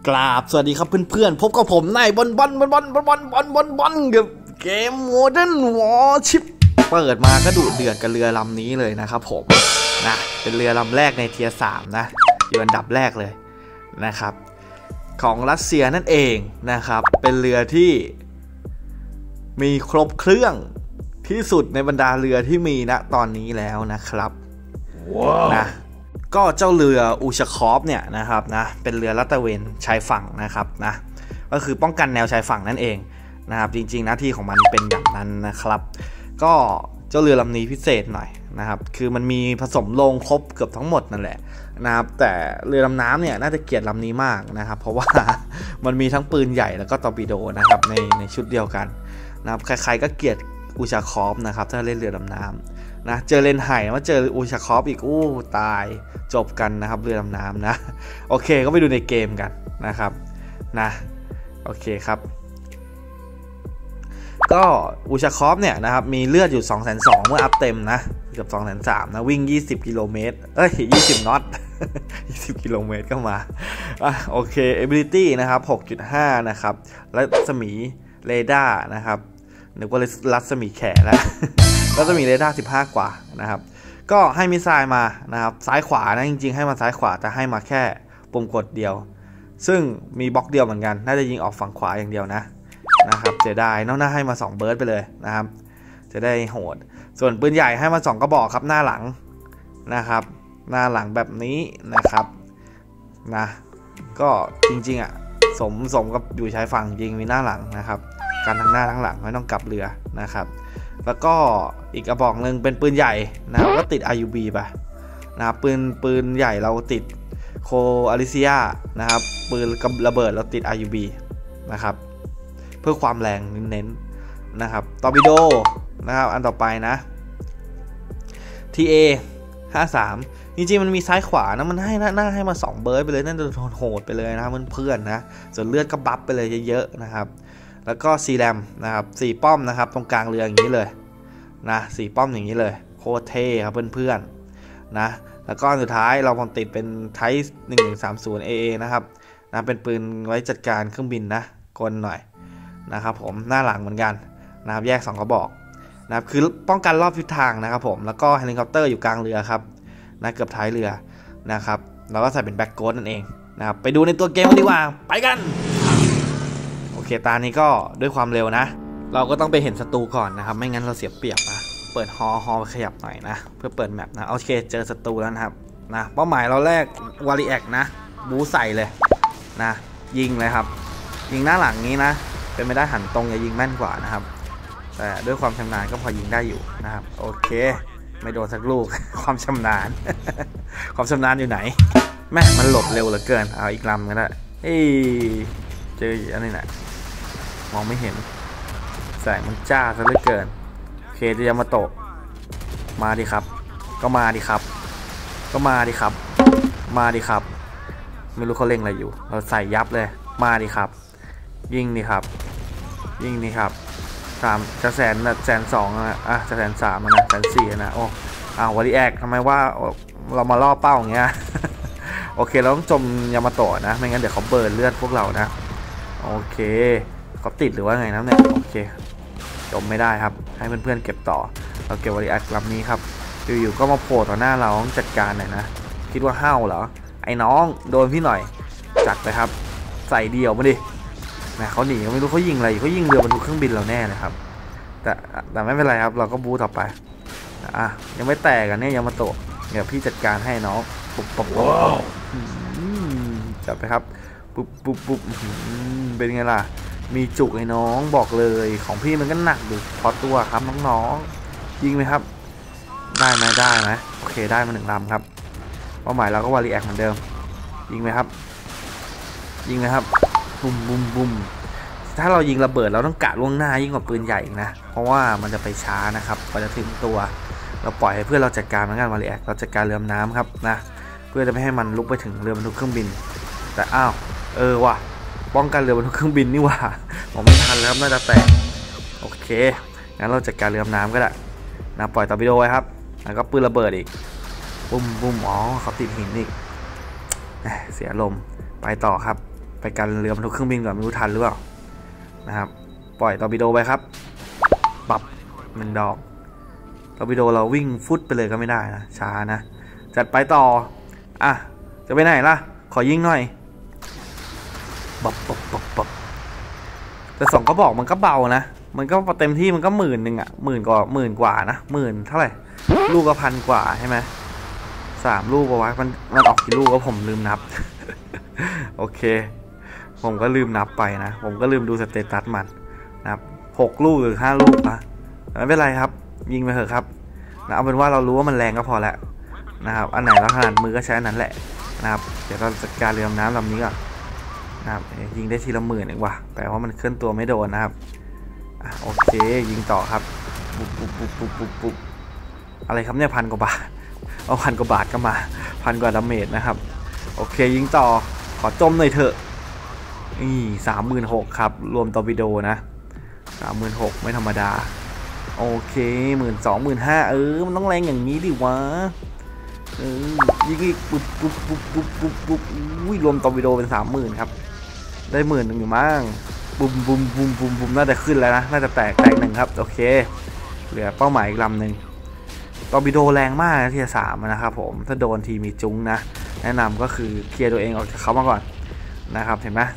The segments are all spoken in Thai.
กราบสวัสดีครับเพื่อนๆพบกับผมนายบอลกับเกมโมเดิร์นวอร์ชิปเปิดมาก็ดุเดือดกับเรือลำนี้เลยนะครับผมนะเป็นเรือลำแรกในเทียร์3นะอยู่อันดับแรกเลยนะครับของรัสเซียนั่นเองนะครับเป็นเรือที่มีครบเครื่องที่สุดในบรรดาเรือที่มีณตอนนี้แล้วนะครับ wow. นะก็เจ้าเรืออูชาคอฟเนี่ยนะครับนะเป็นเรือลาดตระเวนชายฝั่งนะครับนะก็คือป้องกันแนวชายฝั่งนั่นเองนะครับจริงๆหน้าที่ของมันเป็นอย่างนั้นนะครับก็เจ้าเรือลำนี้พิเศษหน่อยนะครับคือมันมีผสมโลงครบเกือบทั้งหมดนั่นแหละนะครับแต่เรือดำน้ำเนี่ยน่าจะเกลียดลำนี้มากนะครับเพราะว่ามันมีทั้งปืนใหญ่แล้วก็ตอร์ปิโดนะครับในชุดเดียวกันนะครับใครๆก็เกลียดอูชาคอฟนะครับถ้าเล่นเรือดำน้ำนะเจอเลนไห่มาเจออูชาคอฟอีกตายจบกันนะครับเรือดำน้ำนะโอเคก็ไปดูในเกมกันนะครับนะโอเคครับก็อูชาคอฟเนี่ยนะครับมีเลือดอยู่ 220,000 เมื่ออัพเต็มนะเกือบ 230,000 นะวิ่ง20กิโลเมตร20น็อต20กิโลเมตรก็มาโอเค ability นะครับ 6.5 นะครับและรัศมีเรดาร์นะครับนึกว่ารัศมีแขแล้วรัศมีเรดาร์15กว่านะครับก็ให้มิสไซล์มานะครับซ้ายขวานะจริงๆให้มาซ้ายขวาแต่ให้มาแค่ปุ่มกดเดียวซึ่งมีบล็อกเดียวเหมือนกันน่าจะยิงออกฝั่งขวาอย่างเดียวนะครับเสียดายนอกหน้าให้มา2เบิร์ดไปเลยนะครับจะได้โหดส่วนปืนใหญ่ให้มา2กระบอกครับหน้าหลังนะครับหน้าหลังแบบนี้นะครับนะก็จริงๆสมกับอยู่ชายฝั่งจริงมีหน้าหลังนะครับการทั้งหน้าทั้งหลังไม่ต้องกลับเรือนะครับแล้วก็อีกกระบอกหนึ่งเป็นปืนใหญ่นะก็ติด RUB ไปนะครับปืนใหญ่เราติดโคอาริเซียนะครับปืนระเบิดเราติด RUB นะครับเพื่อความแรงเน้นๆนะครับตอร์ปิโดนะครับอันต่อไปนะ TA 53จริงๆมันมีซ้ายขวานะมันให้หน้าให้มา2เบิร์ดไปเลยนั่นจะโหดไปเลยนะเพื่อนๆนะส่วนเลือดก็บัฟไปเลยเยอะๆนะครับแล้วก็ซีแรมนะครับ4ป้อมนะครับตรงกลางเรืออย่างนี้เลยนะ4ป้อมอย่างนี้เลยโคตรเท่ครับเพื่อนๆนะแล้วก็สุดท้ายเราติดเป็น Type 1130 AA นะครับนะเป็นปืนไว้จัดการเครื่องบินนะกลหน่อยนะครับผมหน้าหลังเหมือนกันนะครับแยก2กระบอกนะครับคือป้องกันรอบทิศทางนะครับผมแล้วก็เฮลิคอปเตอร์อยู่กลางเรือครับนะเกือบท้ายเรือนะครับเราก็ใส่เป็นแบ็คโกดนั่นเองนะครับไปดูในตัวเกมกันดีกว่าไปกันโอเคตานี้ก็ด้วยความเร็วนะเราก็ต้องไปเห็นศัตรูก่อนนะครับไม่งั้นเราเสียเปรียบนะเปิดฮอขยับหน่อยนะเพื่อเปิดแมปนะโอเคเจอศัตรูแล้วนะครับนะเป้าหมายเราแรกวาริแอกนะบูใส่เลยนะยิงเลยครับยิงหน้าหลังนี้นะเป็นไม่ได้หันตรงอย่ายิงแม่นกว่านะครับแต่ด้วยความชำนาญก็พอยิงได้อยู่นะครับโอเคไม่โดนสักลูก ความชำนาญ ความชำนาญอยู่ไหนแม่มันหลบเร็วเหลือเกินเอาอีกลำกันได้เจออันนี้นะมองไม่เห็นแสงมันจ้าซะเหลือเกินโอเคจะยามาโตะมาดิครับก็มาดิครับก็มาดิครับมาดิครับไม่รู้เขาเล่งอะไรอยู่เราใส่ยับเลยมาดิครับยิงดิครับยิงดิครับจะ100,000นะ120,000นะจะ130,000นะ140,000นะโอ้วาริแอกทำไมว่าเรามาล่อเป้าอย่างเงี้ย โอเคเราต้องจมยามาโตะนะไม่งั้นเดี๋ยวเขาเบิร์นเลือดพวกเรานะโอเคเขาติดหรือว่าไงนะเนี่ยโอเคจมไม่ได้ครับให้เพื่อนๆเก็บต่อเราเก็บวาริแอกลำนี้ครับอยู่ๆก็มาโผล่ต่อหน้าเราต้องจัดการหน่อยนะคิดว่าห้าวเหรอไอ้น้องโดนพี่หน่อยจัดไปครับใส่เดี่ยวมาดินะเขาหนีไม่รู้เขายิงอะไรเขายิงเรือบรรทุกเครื่องบินเราแน่เลยครับแต่ไม่เป็นไรครับเราก็บู๊ต่อไปยังไม่แตกกันเนี่ยยังมาโตะเดี๋ยวพี่จัดการให้น้องปุ๊บจัดไปครับปุ๊บเป็นไงล่ะมีจุกไอ้น้องบอกเลยของพี่มันก็หนักดูพอตัวครับน้องๆยิงไหมครับได้ไหมโอเคได้มา1ลำครับเป้าหมายเราก็วาริแอกเหมือนเดิมยิงไหมครับบุ้มถ้าเรายิงระเบิดเราต้องกะล่วงหน้ายิ่งกว่าปืนใหญ่อีกนะเพราะว่ามันจะไปช้านะครับกว่าจะถึงตัวเราปล่อยให้เพื่อนเราจัดการเหมือนกันวาริแอกเราจัดการเรือน้ำครับนะเพื่อจะไม่ให้มันลุกไปถึงเรือบรรทุกเครื่องบินแต่ว่ะป้องกันเรือบรรทุกเครื่องบินนี่ว่ะผมไม่ทันแล้วน่าจะแตกโอเคงั้นเราจัดการเรือน้ำก็ได้นะปล่อยตอร์ปิโดไว้ครับแล้วก็ปืนระเบิดอีกบุ้มเขาติดหินอีกเสียลมไปต่อครับไปกันเรือบรรทุกเครื่องบินก่อนไม่รู้ทันหรือเปล่านะครับปล่อยตอร์ปิโดไปครับปับ1 ดอกตอร์ปิโดเราวิ่งฟุตไปเลยก็ไม่ได้นะช้านะจัดไปต่ออ่ะจะไปไหนล่ะขอยิงหน่อยปับแต่2 กระบอกมันก็เบานะมันก็เต็มที่มันก็10,000อ่ะ10,000 กว่านะ10,000เท่าไหร่ลูกก็1,000 กว่าใช่ไหม3 ลูกเอาไว้มันออกกี่ลูกก็ผมลืมนับ โอเคผมก็ลืมนับไปนะผมก็ลืมดูสเตตัสมันนะครับ6 ลูกหรือ5 ลูกนะไม่เป็นไรครับยิงไปเถอะครับนะเอาเป็นว่าเรารู้ว่ามันแรงก็พอแล้วนะครับอันไหนเราถนัดมือก็ใช้อันนั้นแหละนะครับเดี๋ยวเราจัดการเรือดำน้ำลำนี้ก่อนนะครับยิงได้ทีละ10,000เองว่ะแปลว่ามันเคลื่อนตัวไม่โดนนะครับโอเคยิงต่อครับปุ๊บอะไรครับเนี่ย1,000 กว่าบาทเอา1,000 กว่าบาทก็มา1,000 กว่าดาเมจนะครับโอเคยิงต่อขอจมหน่อยเถอะนี่36,000ครับรวมตอร์ปิโดนะ36,000ไม่ธรรมดาโอเค12,000 15,000มันต้องแรงอย่างนี้ดิวะยิงอีกปุ๊บอุ้ยรวมตอร์ปิโดเป็น30,000ครับได้10,000อยู่มั้งบุมน่าจะขึ้นแล้วนะน่าจะแตก1ครับโอเคเหลือเป้าหมายอีกลำหนึ่งตอร์ปิโดแรงมากนะที่3นะครับผมถ้าโดนทีมีจุ้งนะแนะนำก็คือเคลียร์ตัวเองออกจากเขามาก่อนนะครับเห็นไหม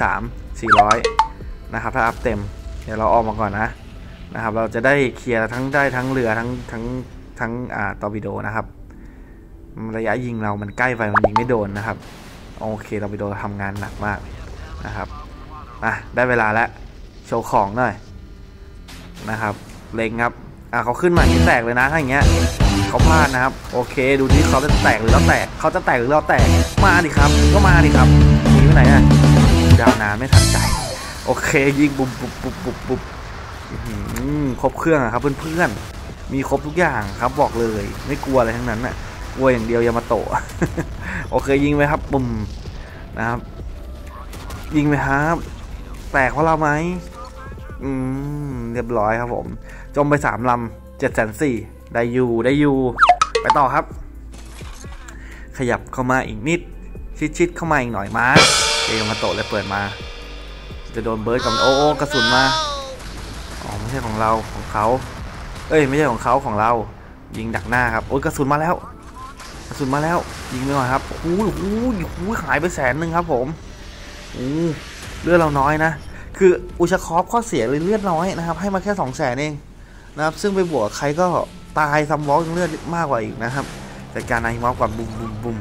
23,400นะครับถ้าอัพเต็มเดี๋ยวเราออกมาก่อนนะครับเราจะได้เคลียร์ทั้งเรือทั้งตอร์ปิโดนะครับระยะยิงเรามันใกล้ไปมันยิงไม่โดนนะครับโอเคตอร์ปิโดทำงานหนักมากนะครับได้เวลาแล้วโชว์ของหน่อยนะครับเล็งครับเขาขึ้นมาที่แตกเลยนะถ้าอย่างเงี้ยเขาพลาดนะครับโอเคดูที่เขาจะแตกหรือเราแตกเขาจะแตกหรือเราแตกมาดิครับก็มาดิครับหนีไปไหนอ่ะดาวนานไม่ทันใจโอเคยิงปุ๊บครบเครื่องครับเพื่อนๆมีครบทุกอย่างครับบอกเลยไม่กลัวอะไรทั้งนั้นน่ะกลัวอย่างเดียวยามาโตะ โอเคยิงไปครับปุ่มนะครับยิงไปครับแตกเพราะเราไหมเรียบร้อยครับผมจมไป3 ลำ740,000ได้อยู่ไปต่อครับขยับเข้ามาอีกนิดชิดเข้ามาอีกหน่อยมายามาโตะเลยเปิดมาจะโดนเบิร์ดกับโอ้กระสุนมาไม่ใช่ของเราของเขาไม่ใช่ของเขาของเรายิงดักหน้าครับโอ้ยกระสุนมาแล้วยิงไปหน่อยครับโอ้ยหายไป100,000ครับผมเลือดเราน้อยนะคืออุชคอฟข้อเสียเลยเลือดน้อยนะครับให้มาแค่200,000เองนะครับซึ่งไปบวกใครก็ตายซัมวอล์กเลือดมากกว่าอีกนะครับแต่การนายมอฟกับบุม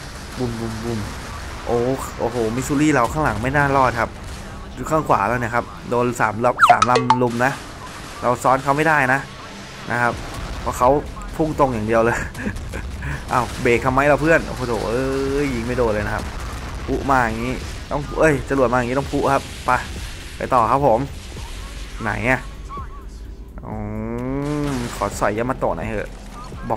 โอ้โหมิซูรี่เราข้างหลังไม่น่ารอดครับอยู่ข้างขวาแล้วเนี่ยครับโดน3 ลำลุมนะเราซ้อนเขาไม่ได้นะครับเพราะเขาพุ่งตรงอย่างเดียวเลยเบรกทำไมเราเพื่อนโอ้โหยิงไม่โดนเลยนะครับปุ๊มาอย่างนี้ต้องจรวดมาอย่างนี้ต้องปุ๊ครับไปต่อครับผมไหนขอใส่ยามาโตะหน่อยเถอะบ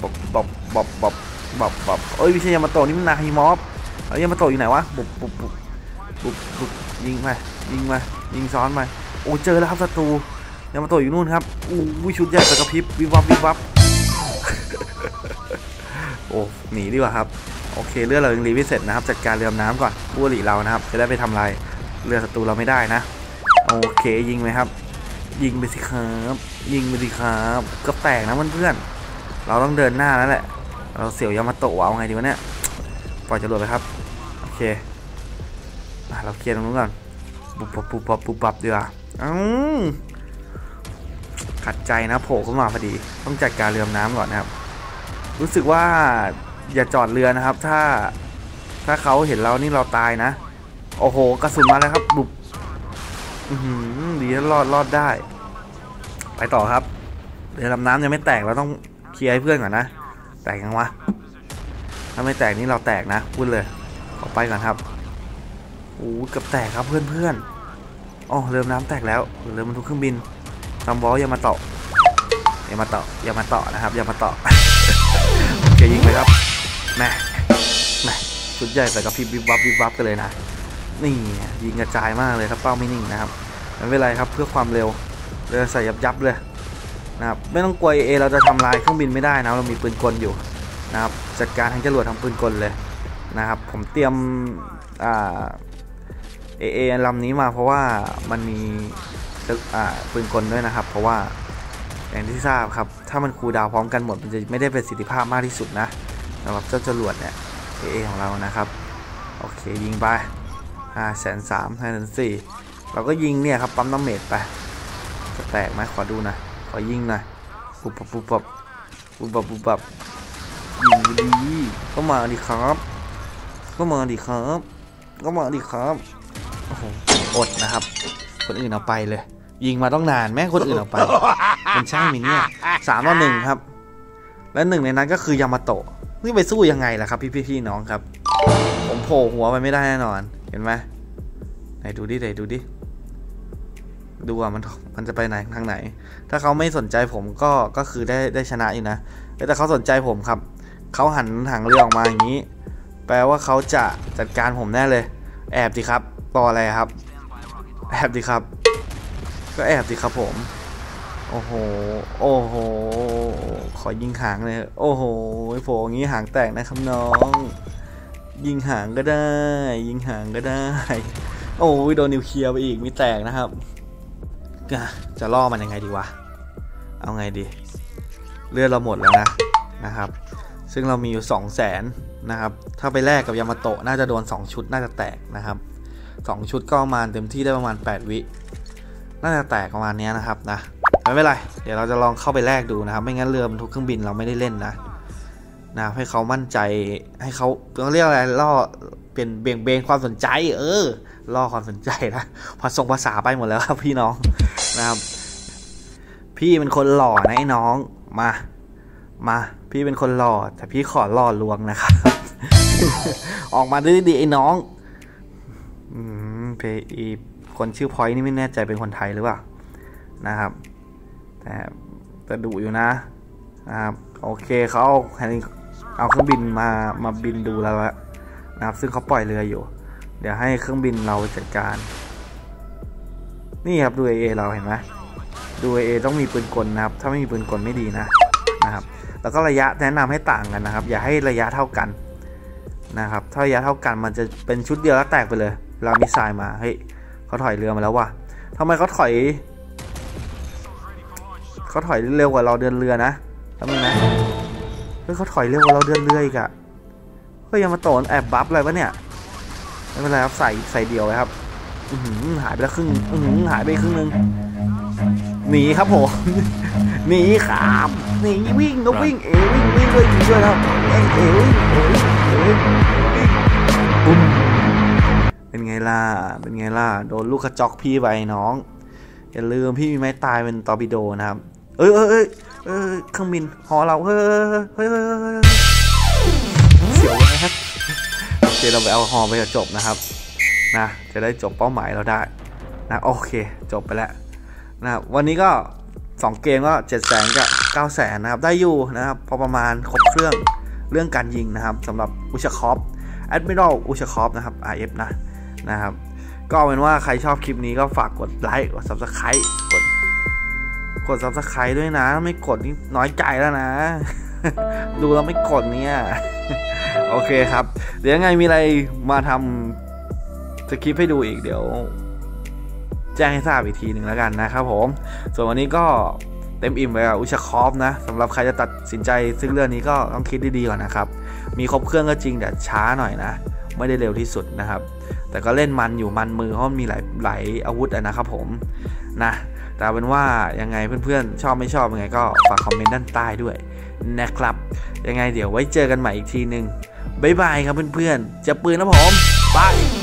ไม่ใช่ยามาโตะนี่มันนาฮิมอฟยามาโตะอยู่ไหนวะบุบยิงยิงซ้อนไปโอ้เจอแล้วครับศัตรูยามาโตะอยู่นู่นครับชุดใหญ่กระพริบวิบวับ โอ้หนีดีกว่าครับโอเคเรือเรายังรีวิเสร็จนะครับจัดการเรือดำน้ำก่อนผู้หลีเรานะครับจะได้ไปทำลายเรือศัตรูเราไม่ได้นะโอเคยิงไหมครับยิงไปสิครับก็แตกนะเพื่อนๆเราต้องเดินหน้าแล้วแหละเราเสี่ยวยามาโตะเอาไงดีวะเนี่ยปล่อยจรวดไปครับโอเคเราเคลียร์ตรงนู้นก่อนปุ๊บดีกว่าขัดใจนะโผล่เข้ามาพอดีต้องจัดการเรือดำน้ำก่อนนะครับรู้สึกว่าอย่าจอดเรือนะครับถ้าเขาเห็นเรานี่เราตายนะโอ้โหกระสุนมาแล้วครับบุบดีนะรอดได้ไปต่อครับเรือดำน้ำยังไม่แตกเราต้องเคลียร์ให้เพื่อนก่อนนะแตกยังวะถ้าไม่แตกนี่เราแตกนะพูดเลยขอไปก่อนครับเกือบแตกครับเพื่อนเรือดำน้ำแตกแล้วเรือบรรทุกเครื่องบินซัมวอลอย่ามาต่อนะครับอย่ามาต่อโอเคยิงไปครับแม่ชุดใหญ่ใส่กระพริบวิบวับกันเลยนะนี่ยิงกระจายมากเลยครับเป้าไม่นิ่งนะครับไม่เป็นไรครับเพื่อความเร็วเรือใส่ยับเลยนะครับไม่ต้องกลัวเราจะทำลายเครื่องบินไม่ได้นะเรามีปืนกลอยู่นะครับจัดการทั้งจรวดทั้งปืนกลเลยนะครับผมเตรียม AA ลำนี้มาเพราะว่ามันมีปืนกลด้วยนะครับเพราะว่าอย่างที่ทราบครับถ้ามันคูลดาวน์พร้อมกันหมดมันจะไม่ได้ประสิทธิภาพมากที่สุดนะสำหรับเจ้าจรวดเนี่ย AA ของเรานะครับโอเคยิงไป530,000 5,400เราก็ยิงเนี่ยครับปั๊มน้ำเมจไปจะแตกไหมขอดูนะขอยิงหน่อยปุ๊บปั๊บปุ๊บปั๊บปุ๊บปั๊บปุ๊บปั๊บยิงดีก็มาดิครับก็มาดิครับก็มาดิครับโอ้โหอดนะครับคนอื่นเอาไปเลยยิงมาต้องนานแม่คนอื่นเอาไปมันใช่ไหมเนี่ย3-1ครับและหนึ่งในนั้นก็คือยามาโตะนี่ไปสู้ยังไงล่ะครับพี่น้องครับผมโผล่หัวไปไม่ได้แน่นอนเห็นไหมไหนดูดิดูว่ามันจะไปไหนทางไหนถ้าเขาไม่สนใจผมก็คือได้ชนะอยู่นะแต่เขาสนใจผมครับเขาหันหางเรือออกมาอย่างนี้แปลว่าเขาจะจัดการผมแน่เลยแอบดิครับรออะไรครับแอบดิครับก็แอบดิครับผมโอ้โหขอยิงหางเลยโอ้โหโผล่อย่างนี้หางแตกนะครับน้องยิงหางก็ได้โอ้ยโดนนิวเคลียร์ไปอีกมีแตกนะครับจะล่อมันยังไงดีวะเอาไงดีเลือดเราหมดแล้วนะครับซึ่งเรามีอยู่200,000นะครับถ้าไปแลกกับยามาโตะน่าจะโดน2ชุดน่าจะแตกนะครับ2ชุดก็ประมาณเต็มที่ได้ประมาณ8วิน่าจะแตกประมาณนี้นะครับนะไม่เป็นไรเดี๋ยวเราจะลองเข้าไปแลกดูนะครับไม่งั้นเรือบรรทุกเครื่องบินเราไม่ได้เล่นนะให้เขามั่นใจให้เขาเรียกอะไรล่อเป็นเบนความสนใจล่อความสนใจนะภาษาไปหมดแล้วครับพี่น้องนะครับพี่เป็นคนหล่อนะไอ้น้องมาพี่เป็นคนหล่อแต่พี่ขอหล่อลวงนะครับ ออกมาดีไอ้น้องคนชื่อพอยนี่ไม่แน่ใจเป็นคนไทยหรือเปล่านะครับแต่ดุอยู่นะครับโอเคเขาเอาเครื่องบินมาบินดูแล้วนะครับซึ่งเขาปล่อยเรืออยู่เดี๋ยวให้เครื่องบินเราจัดการนี่ครับดู AA เราเห็นไหมดู AA ต้องมีปืนกลนะครับถ้าไม่มีปืนกลไม่ดีนะครับแล้วก็ระยะแนะนำให้ต่างกันนะครับอย่าให้ระยะเท่ากันนะครับถ้าระยะเท่ากันมันจะเป็นชุดเดียวแล้วแตกไปเลยเวลามิสไซล์มาเฮ้ยเขาถอยเรือมาแล้วว่ะทำไมเขาถอยเร็วกว่าเราเดินเรือนะทำไมนะเขาถอยเร็วกว่าเราเดินเรืออีกอะเฮ้ยยังมาโตนแอบบัฟอะไรวะเนี่ยไม่เป็นไรครับใส่เดียวไว้ครับหายไปแล้วครึ่งหายไปครึ่งนึงหนีครับผมหนีครับหนีวิ่งก็วิ่งวิ่งด้วยครับปุ๊บเป็นไงล่ะโดนลูกกระจอกพี่ไปน้องอย่าลืมพี่มีไม้ตายเป็นตอร์ปิโดนะครับเครื่องบินหอเราเฮ้ยเสียวนะครับเดี๋ยวเราไปเอาหอไปจบนะครับนะจะได้จบเป้าหมายเราได้นะโอเคจบไปแล้วนะครับวันนี้ก็2เกมก็700,000กับ900,000นะครับได้อยู่นะครับพอประมาณครบเครื่องการยิงนะครับสำหรับอุชคอฟแอดมิรัลอุชคอฟนะครับ RF นะครับก็เป็นว่าใครชอบคลิปนี้ก็ฝากกดไลค์กด Subscribe กด Subscribe ด้วยนะไม่กดนี่น้อยใจแล้วนะ ดูเราไม่กดเนี่ย โอเคครับเดี๋ยวยังไงมีอะไรมาทำสคริปต์ให้ดูอีกเดี๋ยวแจ้งให้ทราบอีกทีหนึ่งแล้วกันนะครับผมส่วนวันนี้ก็เต็มอิ่มไปกับอุชคอฟนะสำหรับใครจะตัดสินใจซื้อเรื่องนี้ก็ต้องคิดดีๆก่อนนะครับมีครบเครื่องก็จริงแต่ช้าหน่อยนะไม่ได้เร็วที่สุดนะครับแต่ก็เล่นมันอยู่มันมือเพราะมีหลายอาวุธนะครับผมนะแต่เป็นว่ายังไงเพื่อนๆชอบไม่ชอบยังไงก็ฝากคอมเมนต์ด้านใต้ด้วยนะครับยังไงเดี๋ยวไว้เจอกันใหม่อีกทีนึงบ๊ายบายครับเพื่อนๆจะปืนนะผมบาย